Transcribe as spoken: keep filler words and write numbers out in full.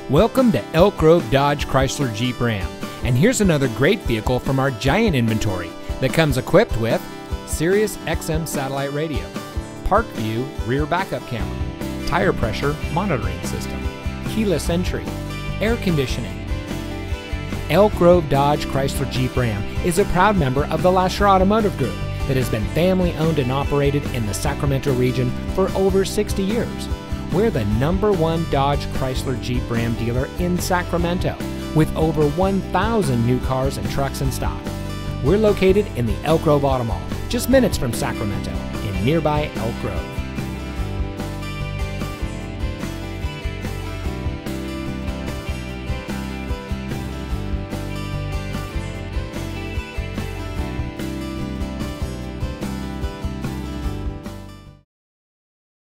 Welcome to Elk Grove Dodge Chrysler Jeep Ram, and here's another great vehicle from our giant inventory that comes equipped with Sirius X M satellite radio, Park View rear backup camera, tire pressure monitoring system, keyless entry, air conditioning. Elk Grove Dodge Chrysler Jeep Ram is a proud member of the Lasher Automotive Group that has been family owned and operated in the Sacramento region for over sixty years. We're the number one Dodge Chrysler Jeep Ram dealer in Sacramento with over one thousand new cars and trucks in stock. We're located in the Elk Grove Auto Mall, just minutes from Sacramento in nearby Elk Grove.